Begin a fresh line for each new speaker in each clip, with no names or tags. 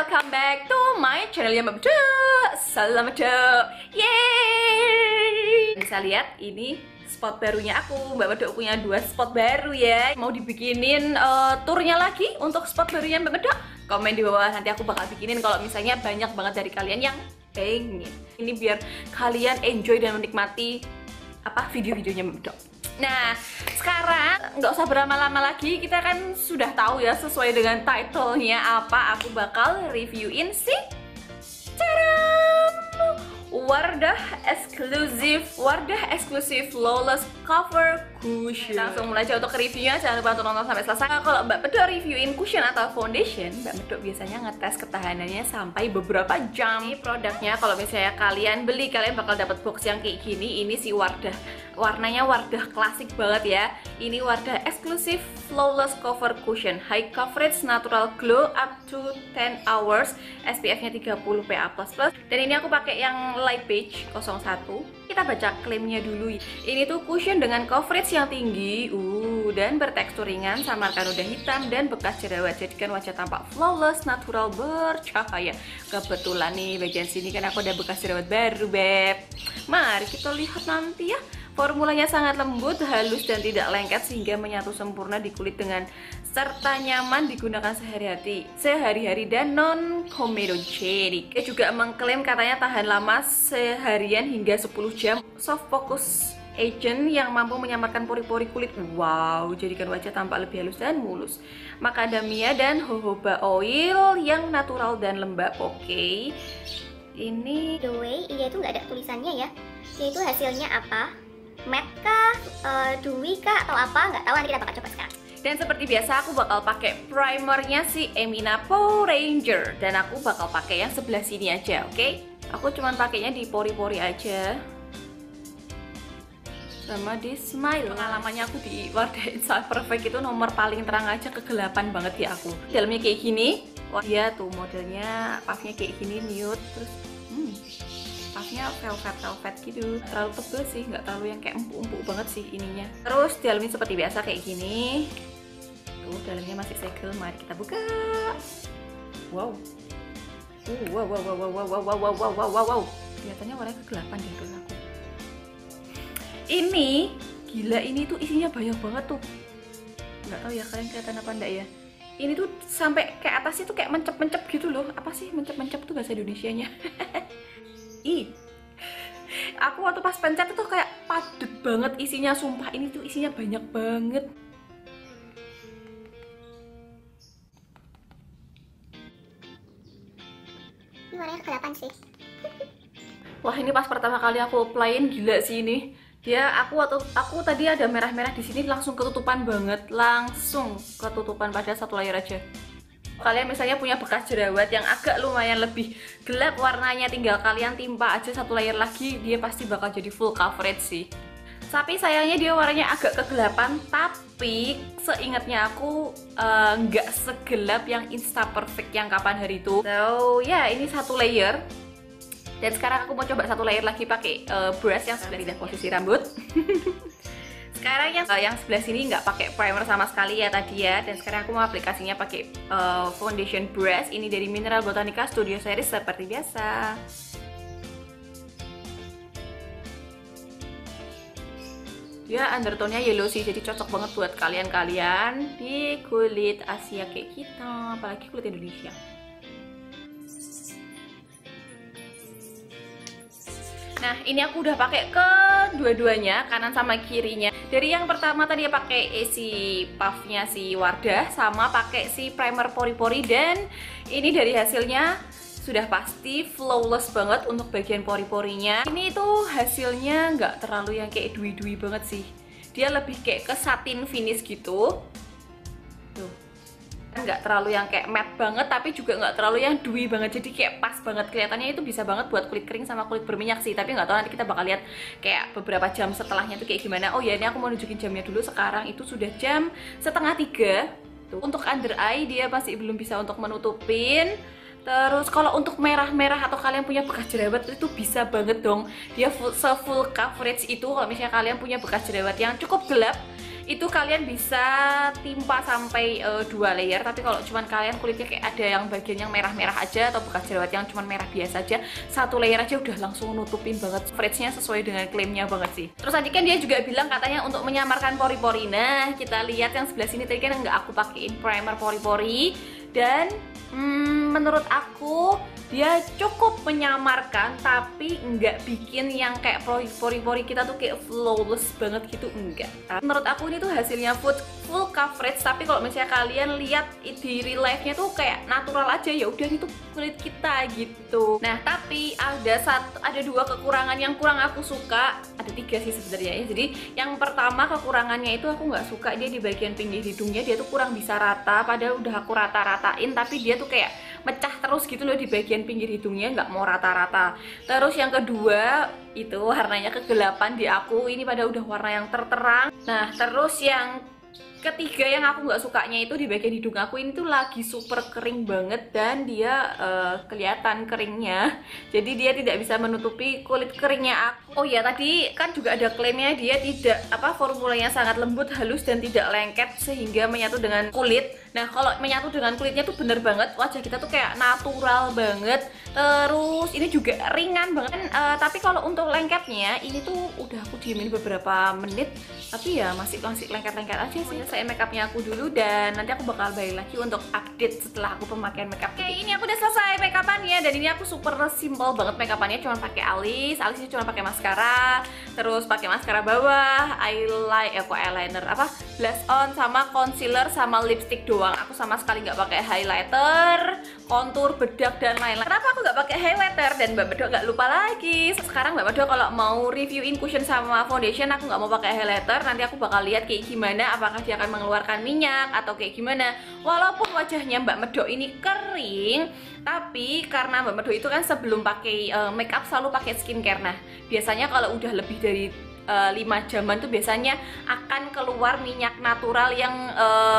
welcome back to my channel ya Mbak Bedo. Selamat datang. Yeay. Bisa lihat ini spot barunya aku. Mbak Bedo punya 2 spot baru ya. Mau dibikinin turnya lagi untuk spot barunya Mbak Bedo? Komen di bawah, nanti aku bakal bikinin kalau misalnya banyak banget dari kalian yang pengen. Ini biar kalian enjoy dan menikmati video-videonya Mbak Bedo. Nah, sekarang nggak usah berlama-lama lagi, kita kan sudah tahu ya sesuai dengan title-nya apa aku bakal reviewin si Wardah eksklusif Flawless Cover Cushion. Langsung mulai aja untuk reviewnya, jangan lupa untuk nonton sampai selesai. Kalau Mbak Bedo reviewin cushion atau foundation, Mbak Bedo biasanya ngetes ketahanannya sampai beberapa jam. Ini produknya kalau misalnya kalian beli, kalian bakal dapat box yang kayak gini. Ini si Wardah, warnanya Wardah klasik banget ya. Ini Wardah eksklusif Flawless Cover Cushion, high coverage natural glow up to 10 hours, SPF-nya 30 PA++. Dan ini aku pakai yang light beige 01. Kita baca klaimnya dulu. Ini tuh cushion dengan coverage yang tinggi, dan bertekstur ringan, samarkan noda hitam dan bekas jerawat, jadikan wajah tampak flawless, natural, bercahaya. Kebetulan nih bagian sini kan aku ada bekas jerawat baru, beb. Mari kita lihat nanti ya. Formulanya sangat lembut, halus dan tidak lengket sehingga menyatu sempurna di kulit dengan serta nyaman digunakan sehari-hari dan non comedogenic. Dia juga mengklaim katanya tahan lama seharian hingga 10 jam. Soft focus agent yang mampu menyamarkan pori-pori kulit. Wow, jadikan wajah tampak lebih halus dan mulus. Macadamia dan jojoba oil yang natural dan lembab. Oke. Ini
the way, ini itu nggak ada tulisannya ya. Ini itu hasilnya apa? Matte kah, dewy kah, atau apa? Nggak tahu, nanti kita bakal coba sekarang.
Dan seperti biasa aku bakal pakai primernya si Emina Power Ranger, dan aku bakal pakai yang sebelah sini aja, oke? Aku cuman pakainya di pori-pori aja, sama di Smile. Pengalamannya aku di Wardah Instant Perfect itu nomor paling terang aja, kegelapan banget ya aku. Dalamnya kayak gini, wah dia tuh modelnya, puffnya kayak gini nude, terus puffnya velvet gitu, terlalu tebel sih, nggak terlalu yang kayak empuk-empuk banget sih ininya. Terus dalamnya seperti biasa kayak gini. Tuh dalamnya masih segel, mari kita buka. Wow. Wow. Kelihatannya warnanya kegelapan deh terus aku. Ini gila, ini tuh isinya banyak banget tuh. Nggak tahu ya kalian kelihatan apa enggak ya. Ini tuh sampai kayak atasnya tuh kayak mencep-mencep gitu loh. Apa sih mencep-mencep tuh bahasa Indonesianya? Aku waktu pas pencet itu kayak padet banget isinya, sumpah. Ini tuh isinya banyak banget.
Ini warnanya kegelapan sih.
Wah, ini pas pertama kali aku applyin, gila sih ini. Aku tadi ada merah-merah di sini, langsung ketutupan banget, pada satu layer aja. Kalian misalnya punya bekas jerawat yang agak lumayan lebih gelap warnanya, tinggal kalian timpa aja satu layer lagi, dia pasti bakal jadi full coverage sih. Tapi sayangnya dia warnanya agak kegelapan, tapi seingatnya aku nggak segelap yang Insta Perfect yang kapan hari itu. So ya, ini satu layer. Dan sekarang aku mau coba satu layer lagi pakai brush yang sudah pindah posisi rambut. Sekarang yang sebelah sini nggak pakai primer sama sekali ya tadi ya. Dan sekarang aku mau aplikasinya pakai foundation brush. Ini dari Mineral Botanica Studio Series seperti biasa. Dia undertone-nya yellow sih, jadi cocok banget buat kalian-kalian di kulit Asia kayak kita, apalagi kulit Indonesia. Nah, ini aku udah pakai ke dua-duanya, kanan sama kirinya. Dari yang pertama tadi ya pakai si puffnya si Wardah, sama pakai si primer pori-pori, dan ini dari hasilnya sudah pasti flawless banget untuk bagian pori-porinya. Ini tuh hasilnya nggak terlalu yang kayak dewy-dewy banget sih. Dia lebih kayak ke satin finish gitu. Tuh. Nggak terlalu yang kayak matte banget, tapi juga nggak terlalu yang dewy banget, jadi kayak pas banget. Kelihatannya itu bisa banget buat kulit kering sama kulit berminyak sih, tapi nggak tahu, nanti kita bakal lihat kayak beberapa jam setelahnya tuh kayak gimana. Oh ya, ini aku mau nunjukin jamnya dulu. Sekarang itu sudah jam 2:30. Tuh. Untuk under eye dia masih belum bisa untuk menutupin. Terus kalau untuk merah-merah atau kalian punya bekas jerawat itu bisa banget dong. Dia full coverage itu kalau misalnya kalian punya bekas jerawat yang cukup gelap itu kalian bisa timpa sampai 2 layer. Tapi kalau cuman kalian kulitnya kayak ada yang bagian yang merah-merah aja atau bekas jerawat yang cuman merah biasa aja, 1 layer aja udah langsung nutupin banget. Coveragenya sesuai dengan klaimnya banget sih. Terus tadi kan dia juga bilang katanya untuk menyamarkan pori-pori. Nah, kita lihat yang sebelah sini tadi kan nggak aku pakein primer pori-pori, dan menurut aku dia cukup menyamarkan, tapi nggak bikin yang kayak pori-pori kita tuh kayak flawless banget gitu, enggak. Menurut aku ini tuh hasilnya full coverage, tapi kalau misalnya kalian lihat di real life-nya tuh kayak natural aja, ya udah itu kulit kita gitu. Nah, tapi ada 2 kekurangan yang kurang aku suka. Ada 3 sih sebenarnya ya. Jadi yang pertama kekurangannya itu aku nggak suka dia di bagian pinggir hidungnya, dia tuh kurang bisa rata, padahal udah aku rata-ratain, tapi dia tuh kayak mecah terus gitu loh di bagian pinggir hidungnya, nggak mau rata-rata. Terus yang kedua itu warnanya kegelapan di aku, ini pada udah warna yang terang. Nah, terus yang ketiga yang aku nggak sukanya itu di bagian hidung aku ini tuh lagi super kering banget, dan dia kelihatan keringnya, jadi dia tidak bisa menutupi kulit keringnya aku. Oh ya, tadi kan juga ada klaimnya dia tidak formulanya sangat lembut, halus, dan tidak lengket sehingga menyatu dengan kulit. Nah, kalau menyatu dengan kulitnya tuh bener banget, wajah kita tuh kayak natural banget. Terus ini juga ringan banget. Tapi kalau untuk lengketnya ini tuh udah aku diemin beberapa menit, tapi ya masih lengket-lengket aja sih. Saya makeupnya aku dulu, dan nanti aku bakal balik lagi untuk update setelah aku pemakaian makeup. Oke, ini aku udah selesai makeupannya, dan ini aku super simple banget makeupannya, cuma pakai alisnya cuma pakai maskara, terus pakai maskara bawah, eyeliner, blush on sama concealer sama lipstick doang. Aku sama sekali nggak pakai highlighter, kontur, bedak, dan lain-lain. Kenapa aku nggak pakai highlighter? Dan Mbak Bedo nggak lupa lagi. Sekarang Mbak Bedo kalau mau reviewin cushion sama foundation, aku nggak mau pakai highlighter. Nanti aku bakal lihat kayak gimana, apakah dia akan mengeluarkan minyak atau kayak gimana. Walaupun wajahnya Mbak Bedo ini kering, tapi karena Mbak Bedo itu kan sebelum pakai makeup selalu pakai skincare. Nah, biasanya kalau udah lebih dari 5 jaman tuh biasanya akan keluar minyak natural yang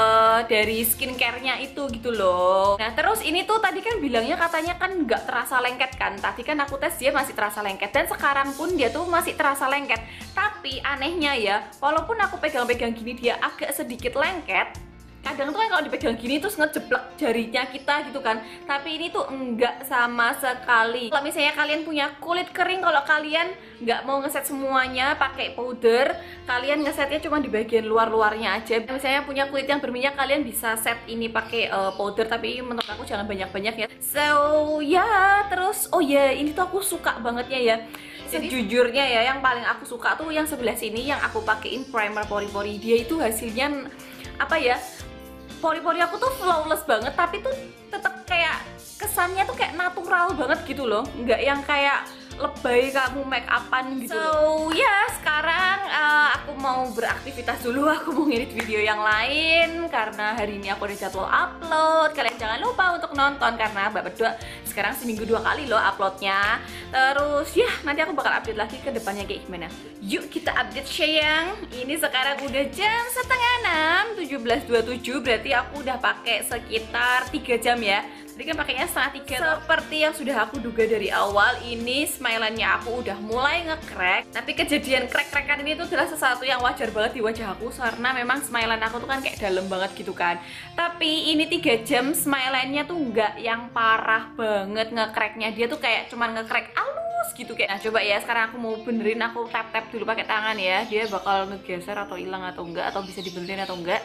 dari skincare-nya itu gitu loh. Nah, terus ini tuh tadi kan bilangnya katanya kan nggak terasa lengket kan. Tadi kan aku tes dia masih terasa lengket, dan sekarang pun dia tuh masih terasa lengket. Tapi anehnya ya, walaupun aku pegang-pegang gini dia agak sedikit lengket, kadang tuh kan kalau dipegang gini terus ngejeblek jarinya kita gitu kan, tapi ini tuh enggak sama sekali. Kalau misalnya kalian punya kulit kering, kalau kalian nggak mau ngeset semuanya pakai powder, kalian ngesetnya cuma di bagian luar-luarnya aja. Misalnya punya kulit yang berminyak, kalian bisa set ini pakai powder, tapi menurut aku jangan banyak-banyak ya. So ya, terus oh ya, ini tuh aku suka banget ya. Sejujurnya ya, yang paling aku suka tuh yang sebelah sini yang aku pakein primer pori-pori. Dia itu hasilnya pori-pori aku tuh flawless banget, tapi tuh tetap kayak kesannya tuh kayak natural banget gitu loh, nggak yang kayak lebay kamu make upan gitu. So ya, sekarang aku mau beraktivitas dulu, aku mau ngedit video yang lain karena hari ini aku ada jadwal upload. Kalian jangan lupa untuk nonton karena Mbak Bedo sekarang seminggu 2 kali loh uploadnya. Terus ya, nanti aku bakal update lagi ke depannya kayak gimana. Yuk kita update sayang. Ini sekarang udah jam 5:30, 17.27, berarti aku udah pakai sekitar 3 jam ya. Tadi kan pakainya 2:30. Seperti yang sudah aku duga dari awal, ini smile-nya aku udah mulai nge-crack. Tapi kejadian crack-crackan ini tuh adalah sesuatu yang wajar banget di wajah aku, karena memang smile-an aku tuh kan kayak dalam banget gitu kan. Tapi ini 3 jam smile-nya tuh nggak yang parah banget nge-cracknya. Dia tuh kayak cuman nge-crack halus gitu kayak. Nah, coba ya sekarang aku mau benerin, aku tap-tap dulu pakai tangan ya. Dia bakal ngegeser atau hilang atau enggak, atau bisa dibenerin atau enggak.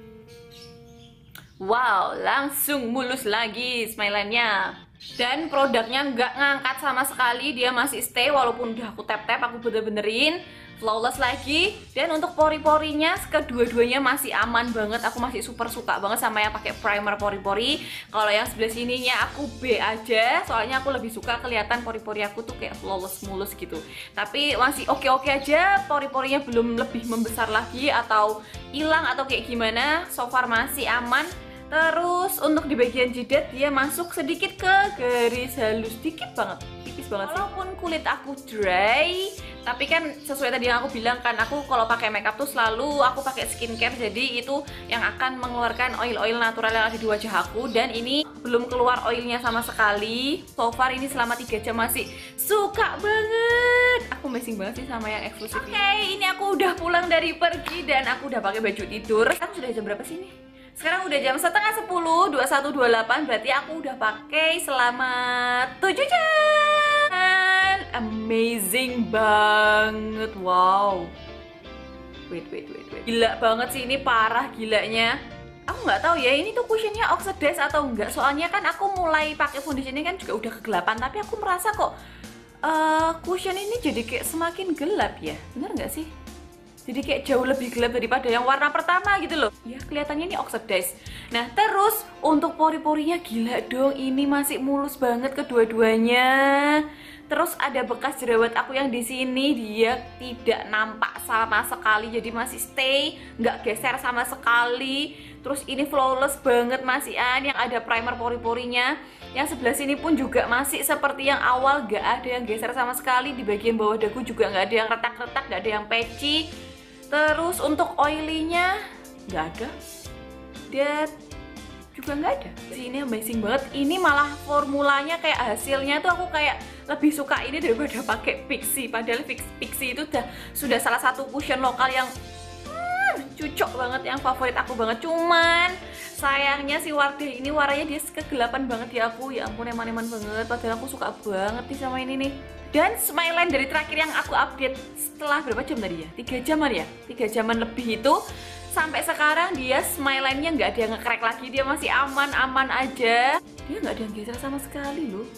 Wow, langsung mulus lagi smile-nya. Dan produknya nggak ngangkat sama sekali, dia masih stay walaupun udah aku tap-tap, aku bener-benerin. Flawless lagi. Dan untuk pori-porinya kedua-duanya masih aman banget. Aku masih super suka banget sama yang pakai primer pori-pori. Kalau yang sebelah sininya aku B aja, soalnya aku lebih suka kelihatan pori-pori aku tuh kayak flawless mulus gitu. Tapi masih oke-oke aja, pori-porinya belum lebih membesar lagi atau hilang atau kayak gimana. So far masih aman. Terus untuk di bagian jidat dia masuk sedikit ke garis halus, dikit banget, tipis banget sih. Walaupun kulit aku dry, Tapi kan sesuai tadi yang aku bilang kan, aku kalau pakai makeup tuh selalu aku pakai skincare, jadi itu yang akan mengeluarkan oil-oil natural yang ada di wajah aku. Dan ini belum keluar oilnya sama sekali. So far ini selama 3 jam masih suka banget. Aku amazing banget sih sama yang eksklusif. Oke, ini aku udah pulang dari pergi dan aku udah pakai baju tidur. Sekarang sudah jam berapa sih ini? Sekarang udah jam setengah 10, 21.28, berarti aku udah pakai selama 7 jam. Amazing banget, wow. Wait. Gila banget sih ini, parah gilanya. Aku nggak tahu ya, ini tuh cushionnya oxidize atau enggak. Soalnya kan aku mulai pakai foundation ini kan juga udah kegelapan, tapi aku merasa kok cushion ini jadi kayak semakin gelap ya. Bener nggak sih? Jadi kayak jauh lebih gelap daripada yang warna pertama gitu loh. Ya kelihatannya ini oxidize. Nah terus untuk pori-porinya gila dong, ini masih mulus banget kedua-duanya. Terus ada bekas jerawat aku yang di sini, dia tidak nampak sama sekali, jadi masih stay, nggak geser sama sekali. Terus ini flawless banget masih yang ada primer pori-porinya. Yang sebelah sini pun juga masih seperti yang awal, nggak ada yang geser sama sekali. Di bagian bawah dagu juga nggak ada yang retak-retak, nggak ada yang patchy. Terus untuk oily-nya nggak ada, dan juga nggak ada. Ini amazing banget. Ini malah formulanya kayak hasilnya tuh aku kayak lebih suka ini daripada pakai Pixi. Padahal Pixi itu sudah salah satu cushion lokal yang cucok banget, yang favorit aku banget. Cuman sayangnya si Wardah ini warnanya dia kegelapan banget di aku. Ya ampun, eman-eman banget. Padahal aku suka banget nih sama ini nih. Dan Smileline dari terakhir yang aku update setelah berapa jam tadi ya? 3 jaman ya? 3 jaman lebih itu, sampai sekarang dia Smileline-nya nggak ada yang nge-crack lagi. Dia masih aman-aman aja. Dia nggak ada yang geser sama sekali loh.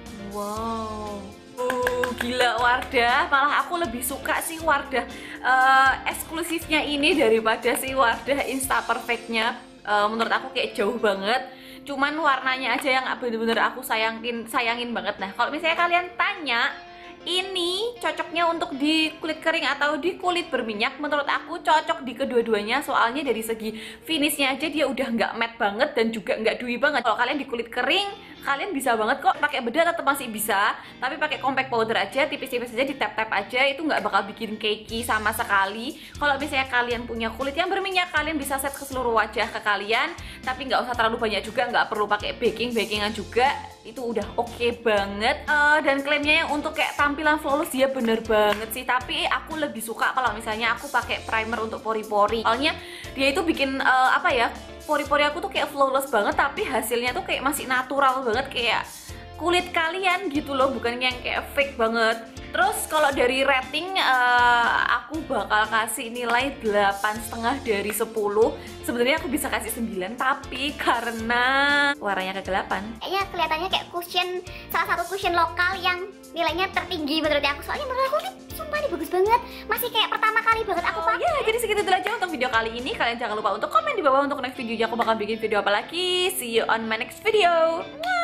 Wow. Gila Wardah. Malah aku lebih suka sih Wardah eksklusifnya ini daripada si Wardah Insta Perfect-nya. Menurut aku kayak jauh banget. Cuman warnanya aja yang bener-bener aku sayangin banget. Nah kalau misalnya kalian tanya ini cocoknya untuk di kulit kering atau di kulit berminyak, menurut aku cocok di kedua-duanya. Soalnya dari segi finishnya aja dia udah nggak matte banget dan juga nggak dewy banget. Kalau kalian di kulit kering kalian bisa banget kok pakai bedak, tetap masih bisa, tapi pakai compact powder aja, tipis-tipis aja, di tap-tap aja, itu nggak bakal bikin cakey sama sekali. Kalau misalnya kalian punya kulit yang berminyak, kalian bisa set ke seluruh wajah ke kalian, tapi nggak usah terlalu banyak juga, nggak perlu pakai backingan juga, itu udah oke banget. Dan klaimnya yang untuk kayak tampilan flawless dia bener banget sih, tapi aku lebih suka kalau misalnya aku pakai primer untuk pori-pori. Soalnya dia itu bikin apa ya, pori-pori aku tuh kayak flawless banget, tapi hasilnya tuh kayak masih natural banget, kayak kulit kalian gitu loh, bukan yang kayak fake banget. Terus kalau dari rating aku bakal kasih nilai 8,5 dari 10. Sebenarnya aku bisa kasih 9, tapi karena warnanya kegelapan.
Kayaknya kelihatannya kayak cushion, salah satu cushion lokal yang nilainya tertinggi menurut aku. Soalnya menurut aku nih, sumpah nih bagus banget. Masih kayak pertama kali banget aku pakai.
Ya, jadi segitu dulu aja untuk video kali ini. Kalian jangan lupa untuk komen di bawah untuk next video. Aku bakal bikin video apa lagi. See you on my next video.